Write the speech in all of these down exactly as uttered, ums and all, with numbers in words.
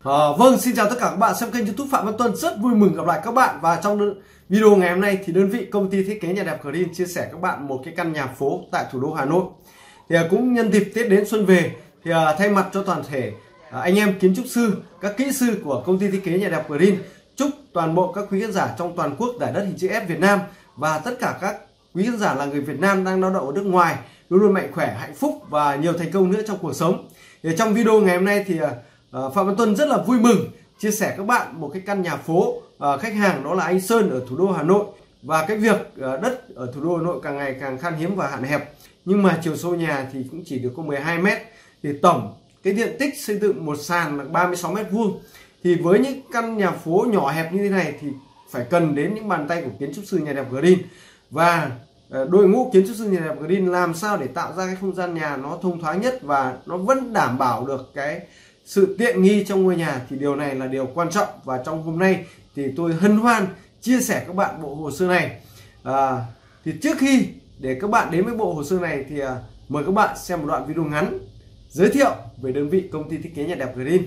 À, vâng, xin chào tất cả các bạn xem kênh YouTube Phạm Văn Tuân, rất vui mừng gặp lại các bạn. Và trong video ngày hôm nay thì đơn vị công ty thiết kế nhà đẹp Green chia sẻ các bạn một cái căn nhà phố tại thủ đô Hà Nội. Thì cũng nhân dịp Tết đến xuân về thì thay mặt cho toàn thể anh em kiến trúc sư, các kỹ sư của công ty thiết kế nhà đẹp Green, chúc toàn bộ các quý khán giả trong toàn quốc giải đất hình chữ S Việt Nam và tất cả các quý khán giả là người Việt Nam đang lao động ở nước ngoài luôn luôn mạnh khỏe, hạnh phúc và nhiều thành công nữa trong cuộc sống. Thì trong video ngày hôm nay thì uh, Phạm Văn Tuân rất là vui mừng chia sẻ các bạn một cái căn nhà phố, uh, khách hàng đó là anh Sơn ở thủ đô Hà Nội. Và cái việc uh, đất ở thủ đô Hà Nội càng ngày càng khan hiếm và hạn hẹp, nhưng mà chiều sâu nhà thì cũng chỉ được có mười hai mét. Thì tổng cái diện tích xây dựng một sàn là ba mươi sáu mét vuông. Thì với những căn nhà phố nhỏ hẹp như thế này thì phải cần đến những bàn tay của kiến trúc sư nhà đẹp Green. Và đội ngũ kiến trúc sư nhà đẹp Green làm sao để tạo ra cái không gian nhà nó thông thoáng nhất và nó vẫn đảm bảo được cái sự tiện nghi trong ngôi nhà, thì điều này là điều quan trọng. Và trong hôm nay thì tôi hân hoan chia sẻ các bạn bộ hồ sơ này. à, thì trước khi để các bạn đến với bộ hồ sơ này thì à, mời các bạn xem một đoạn video ngắn giới thiệu về đơn vị công ty thiết kế nhà đẹp Green.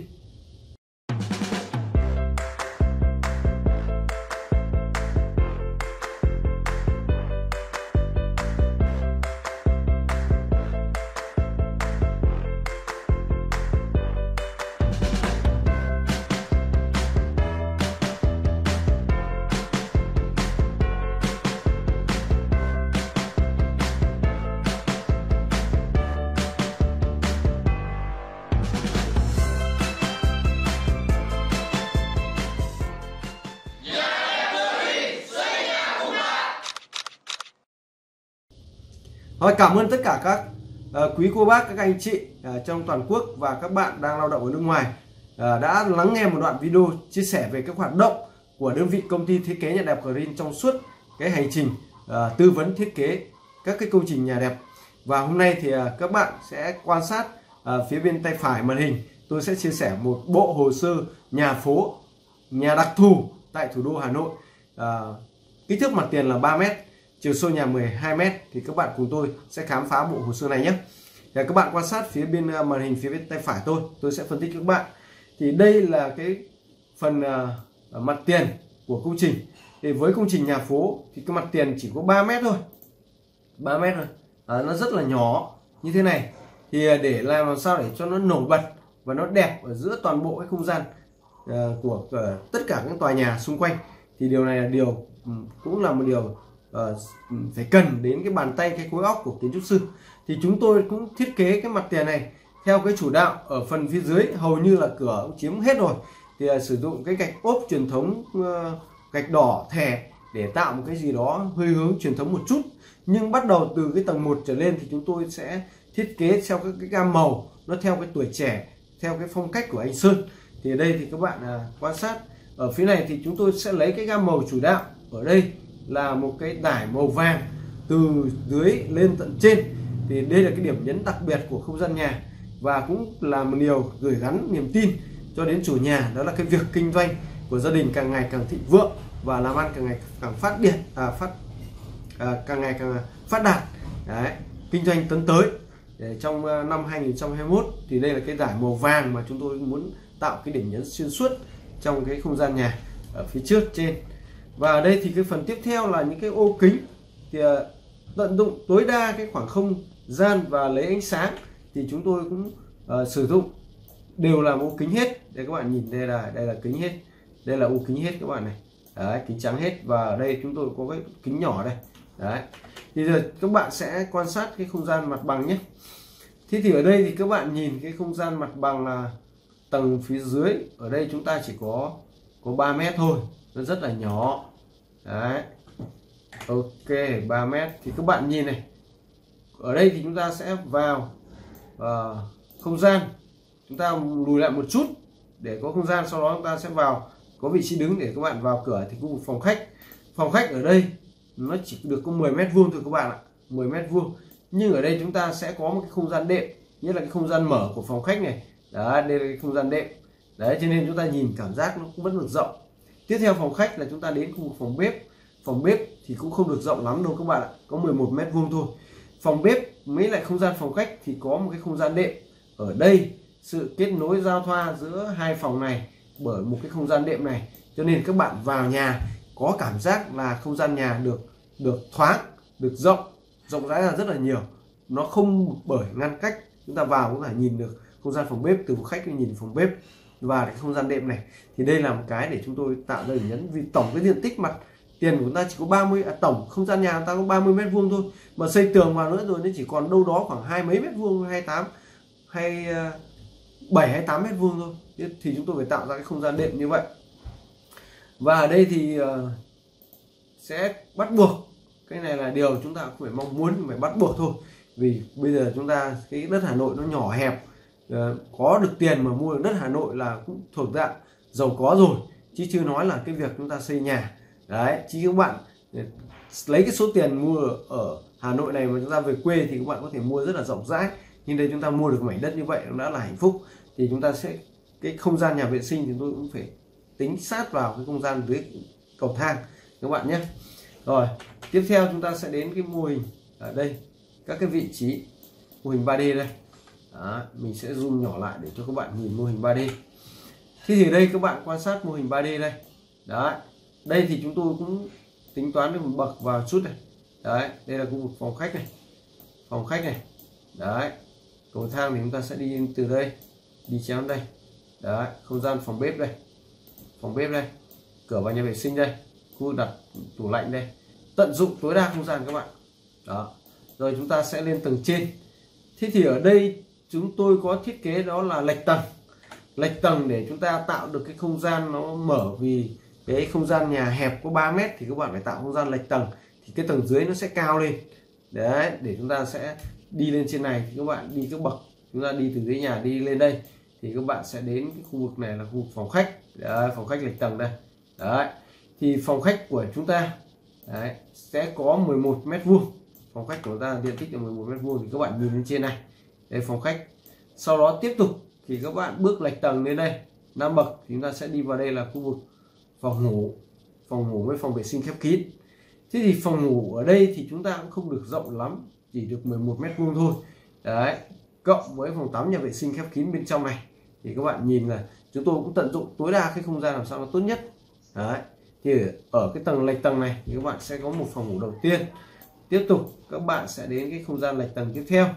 Rồi, cảm ơn tất cả các uh, quý cô bác, các anh chị uh, trong toàn quốc và các bạn đang lao động ở nước ngoài uh, đã lắng nghe một đoạn video chia sẻ về các hoạt động của đơn vị công ty thiết kế nhà đẹp Green trong suốt cái hành trình uh, tư vấn thiết kế các cái công trình nhà đẹp. Và hôm nay thì uh, các bạn sẽ quan sát uh, phía bên tay phải màn hình, tôi sẽ chia sẻ một bộ hồ sơ nhà phố, nhà đặc thù tại thủ đô Hà Nội. Uh, kích thước mặt tiền là ba mét, chiều sâu nhà mười hai mét. Thì các bạn cùng tôi sẽ khám phá bộ hồ sơ này nhé. Thì các bạn quan sát phía bên màn hình phía bên tay phải tôi, tôi sẽ phân tích cho các bạn. Thì đây là cái phần uh, mặt tiền của công trình. Thì với công trình nhà phố thì cái mặt tiền chỉ có ba mét thôi, ba mét thôi, à, nó rất là nhỏ như thế này. Thì để làm sao để cho nó nổi bật và nó đẹp ở giữa toàn bộ cái không gian uh, của uh, tất cả các tòa nhà xung quanh, thì điều này là điều um, cũng là một điều Uh, phải cần đến cái bàn tay, cái khối óc của kiến trúc sư. Thì chúng tôi cũng thiết kế cái mặt tiền này theo cái chủ đạo. Ở phần phía dưới hầu như là cửa cũng chiếm hết rồi, thì uh, sử dụng cái gạch ốp truyền thống, uh, gạch đỏ thẻ để tạo một cái gì đó hơi hướng truyền thống một chút. Nhưng bắt đầu từ cái tầng một trở lên thì chúng tôi sẽ thiết kế theo các cái gam màu nó theo cái tuổi trẻ, theo cái phong cách của anh Sơn. Thì ở đây thì các bạn uh, quan sát ở phía này thì chúng tôi sẽ lấy cái gam màu chủ đạo. Ở đây là một cái dải màu vàng từ dưới lên tận trên. Thì đây là cái điểm nhấn đặc biệt của không gian nhà, và cũng là một điều gửi gắm niềm tin cho đến chủ nhà, đó là cái việc kinh doanh của gia đình càng ngày càng thịnh vượng và làm ăn càng ngày càng phát điện à, phát à, càng ngày càng phát đạt. Đấy, kinh doanh tấn tới. Để trong năm hai nghìn không trăm hai mươi mốt thì đây là cái dải màu vàng mà chúng tôi muốn tạo cái điểm nhấn xuyên suốt trong cái không gian nhà ở phía trước trên. Và ở đây thì cái phần tiếp theo là những cái ô kính, thì uh, tận dụng tối đa cái khoảng không gian và lấy ánh sáng, thì chúng tôi cũng uh, sử dụng đều là ô kính hết. Đây các bạn nhìn, đây là đây là kính hết, đây là ô kính hết các bạn này. Đấy, kính trắng hết. Và ở đây chúng tôi có cái kính nhỏ đây. Đấy, thì giờ các bạn sẽ quan sát cái không gian mặt bằng nhé. Thế thì ở đây thì các bạn nhìn cái không gian mặt bằng là tầng phía dưới, ở đây chúng ta chỉ có có ba mét thôi, nó rất là nhỏ. Đấy, ok, ba mét. Thì các bạn nhìn này, ở đây thì chúng ta sẽ vào uh, không gian, chúng ta lùi lại một chút để có không gian, sau đó chúng ta sẽ vào có vị trí đứng để các bạn vào cửa thì khu vực phòng khách. Phòng khách ở đây nó chỉ được có mười mét vuông thôi các bạn ạ, mười mét vuông. Nhưng ở đây chúng ta sẽ có một cái không gian đệm, nghĩa là cái không gian mở của phòng khách này. Đấy, đây là cái không gian đệm. Đấy, cho nên chúng ta nhìn cảm giác nó cũng vẫn được rộng. Tiếp theo phòng khách là chúng ta đến khu vực phòng bếp. Phòng bếp thì cũng không được rộng lắm đâu các bạn ạ, có mười một mét vuông thôi. Phòng bếp mấy lại không gian phòng khách thì có một cái không gian đệm. Ở đây sự kết nối giao thoa giữa hai phòng này bởi một cái không gian đệm này, cho nên các bạn vào nhà có cảm giác là không gian nhà được được thoáng, được rộng rộng rãi ra rất là nhiều. Nó không bởi ngăn cách, chúng ta vào cũng phải nhìn được không gian phòng bếp, từ phòng khách nhìn phòng bếp và cái không gian đệm này. Thì đây là một cái để chúng tôi tạo ra điểm nhấn, vì tổng cái diện tích mặt tiền của chúng ta chỉ có ba mươi, à, tổng không gian nhà chúng ta có ba mươi mét vuông thôi, mà xây tường vào nữa rồi nó chỉ còn đâu đó khoảng hai mấy mét vuông, hai tám hay bảy hay tám mét vuông thôi. Thì chúng tôi phải tạo ra cái không gian đệm như vậy. Và ở đây thì uh, sẽ bắt buộc, cái này là điều chúng ta không phải mong muốn, phải bắt buộc thôi, vì bây giờ chúng ta cái đất Hà Nội nó nhỏ hẹp, uh, có được tiền mà mua được đất Hà Nội là cũng thuộc dạng giàu có rồi, chứ chưa nói là cái việc chúng ta xây nhà. Đấy, chứ các bạn lấy cái số tiền mua ở Hà Nội này mà chúng ta về quê thì các bạn có thể mua rất là rộng rãi, nhưng đây chúng ta mua được mảnh đất như vậy nó đã là hạnh phúc. Thì chúng ta sẽ, cái không gian nhà vệ sinh thì tôi cũng phải tính sát vào cái không gian dưới cầu thang các bạn nhé. Rồi tiếp theo chúng ta sẽ đến cái mô hình ở đây, các cái vị trí mô hình ba D đây. Đó, mình sẽ zoom nhỏ lại để cho các bạn nhìn mô hình ba D. Thế thì đây các bạn quan sát mô hình ba D đây. Đấy, đây thì chúng tôi cũng tính toán được một bậc vào chút này. Đấy, đây là khu vực phòng khách này, phòng khách này. Đấy, cầu thang thì chúng ta sẽ đi từ đây đi chéo đây. Đấy, không gian phòng bếp đây, phòng bếp đây, cửa vào nhà vệ sinh đây, khu đặt tủ lạnh đây, tận dụng tối đa không gian các bạn. Đó, rồi chúng ta sẽ lên tầng trên. Thế thì ở đây chúng tôi có thiết kế đó là lệch tầng, lệch tầng để chúng ta tạo được cái không gian nó mở, vì cái không gian nhà hẹp có ba mét thì các bạn phải tạo không gian lệch tầng, thì cái tầng dưới nó sẽ cao lên. Đấy, để chúng ta sẽ đi lên trên này thì các bạn đi các bậc, chúng ta đi từ dưới nhà đi lên đây thì các bạn sẽ đến cái khu vực này là khu vực phòng khách. Đấy, phòng khách lệch tầng đây. Đấy, thì phòng khách của chúng ta đấy, sẽ có mười một mét vuông. Phòng khách của chúng ta diện tích là mười một mét vuông, thì các bạn nhìn lên trên này, đây phòng khách. Sau đó tiếp tục thì các bạn bước lệch tầng lên đây năm bậc thì chúng ta sẽ đi vào đây là khu vực phòng ngủ, phòng ngủ với phòng vệ sinh khép kín. Thế thì phòng ngủ ở đây thì chúng ta cũng không được rộng lắm, chỉ được mười một mét vuông thôi. Đấy, cộng với phòng tắm nhà vệ sinh khép kín bên trong này thì các bạn nhìn là chúng tôi cũng tận dụng tối đa cái không gian làm sao nó tốt nhất. Đấy, thì ở cái tầng lệch tầng này thì các bạn sẽ có một phòng ngủ đầu tiên. Tiếp tục các bạn sẽ đến cái không gian lệch tầng tiếp theo.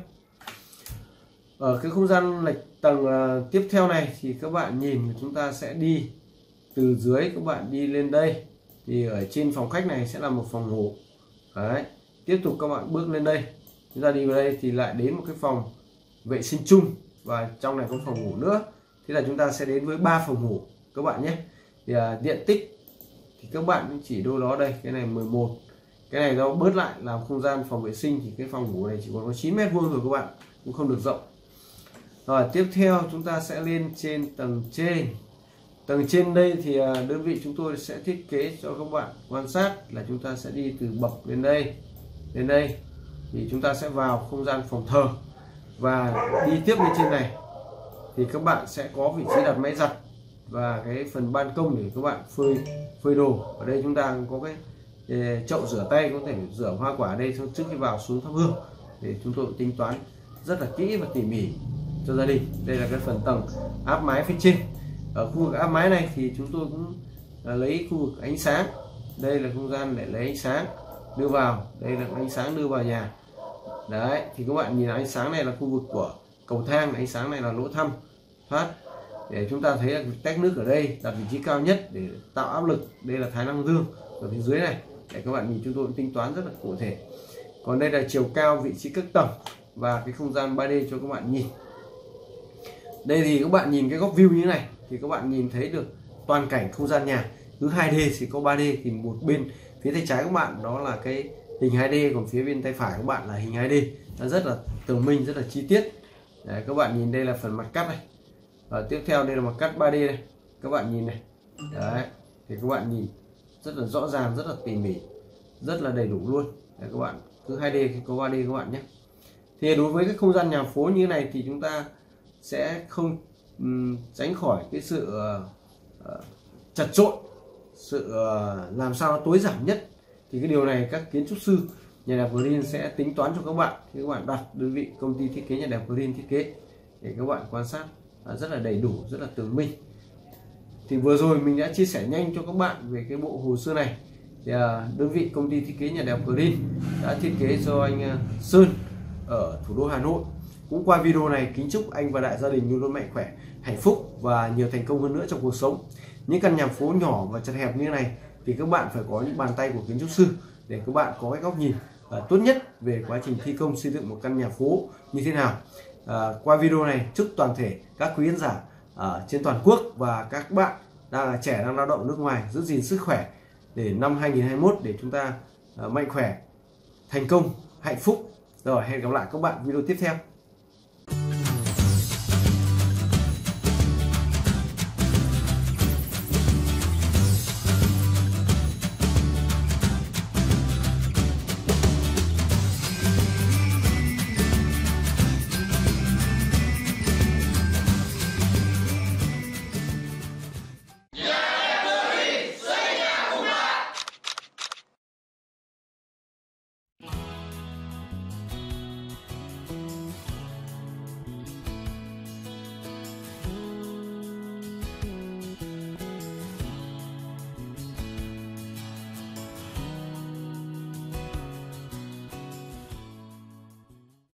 Ở cái không gian lệch tầng uh, tiếp theo này thì các bạn nhìn chúng ta sẽ đi từ dưới, các bạn đi lên đây thì ở trên phòng khách này sẽ là một phòng ngủ. Đấy, tiếp tục các bạn bước lên đây, chúng ta đi vào đây thì lại đến một cái phòng vệ sinh chung, và trong này có phòng ngủ nữa. Thế là chúng ta sẽ đến với ba phòng ngủ các bạn nhé. Thì uh, diện tích thì các bạn chỉ đâu đó đây, cái này mười một, cái này nó bớt lại làm không gian phòng vệ sinh thì cái phòng ngủ này chỉ còn có chín mét vuông rồi các bạn, cũng không được rộng. Rồi tiếp theo chúng ta sẽ lên trên tầng trên. Tầng trên đây thì đơn vị chúng tôi sẽ thiết kế cho các bạn quan sát là chúng ta sẽ đi từ bậc lên đây, lên đây thì chúng ta sẽ vào không gian phòng thờ, và đi tiếp lên trên này thì các bạn sẽ có vị trí đặt máy giặt và cái phần ban công để các bạn phơi phơi đồ. Ở đây chúng ta có cái chậu rửa tay, có thể rửa hoa quả ở đây trước khi vào xuống thắp hương, để chúng tôi tính toán rất là kỹ và tỉ mỉ cho gia đình. Đây là cái phần tầng áp mái phía trên. Ở khu vực áp mái này thì chúng tôi cũng lấy khu vực ánh sáng, đây là không gian để lấy ánh sáng đưa vào, đây là ánh sáng đưa vào nhà. Đấy, thì các bạn nhìn ánh sáng này là khu vực của cầu thang, ánh sáng này là lỗ thăm thoát, để chúng ta thấy là tách nước ở đây đặt vị trí cao nhất để tạo áp lực. Đây là thái năng dương ở phía dưới này, để các bạn nhìn chúng tôi cũng tính toán rất là cụ thể. Còn đây là chiều cao, vị trí các tầng và cái không gian ba D cho các bạn nhìn. Đây thì các bạn nhìn cái góc view như thế này thì các bạn nhìn thấy được toàn cảnh không gian nhà. Cứ hai D thì có ba D, thì một bên phía tay trái các bạn đó là cái hình hai D, còn phía bên tay phải các bạn là hình hai D. Nó rất là tường minh, rất là chi tiết. Đấy, các bạn nhìn đây là phần mặt cắt này. Và tiếp theo đây là mặt cắt ba D này. Các bạn nhìn này. Đấy, thì các bạn nhìn rất là rõ ràng, rất là tỉ mỉ, rất là đầy đủ luôn. Đấy, các bạn cứ hai D thì có ba D các bạn nhé. Thì đối với cái không gian nhà phố như thế này thì chúng ta sẽ không um, tránh khỏi cái sự uh, chật chội, sự uh, làm sao nó tối giản nhất. Thì cái điều này các kiến trúc sư nhà đẹp Green sẽ tính toán cho các bạn. Thì các bạn đặt đơn vị công ty thiết kế nhà đẹp Green thiết kế để các bạn quan sát rất là đầy đủ, rất là tường minh. Thì vừa rồi mình đã chia sẻ nhanh cho các bạn về cái bộ hồ sơ này. Thì đơn vị công ty thiết kế nhà đẹp Green đã thiết kế cho anh Sơn ở thủ đô Hà Nội. Cũng qua video này kính chúc anh và đại gia đình luôn luôn mạnh khỏe, hạnh phúc và nhiều thành công hơn nữa trong cuộc sống. Những căn nhà phố nhỏ và chật hẹp như thế này thì các bạn phải có những bàn tay của kiến trúc sư để các bạn có cái góc nhìn uh, tốt nhất về quá trình thi công xây dựng một căn nhà phố như thế nào. Uh, qua video này chúc toàn thể các quý khán giả ở trên toàn quốc và các bạn đang là trẻ, đang lao động ở nước ngoài giữ gìn sức khỏe để năm hai nghìn không trăm hai mươi mốt để chúng ta uh, mạnh khỏe, thành công, hạnh phúc. Rồi hẹn gặp lại các bạn video tiếp theo.